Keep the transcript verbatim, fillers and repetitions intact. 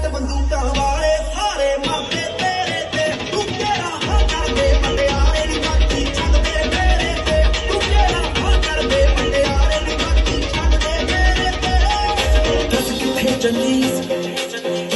bullet बंदूकां वाले सारे मारदे तेरे ते तू केड़ा हां करदे मुंडियारे नी बाकी छड्डदे तेरे ते तू केड़ा हां करदे मुंडियारे नी बाकी छड्डदे तेरे ते दस किथे चली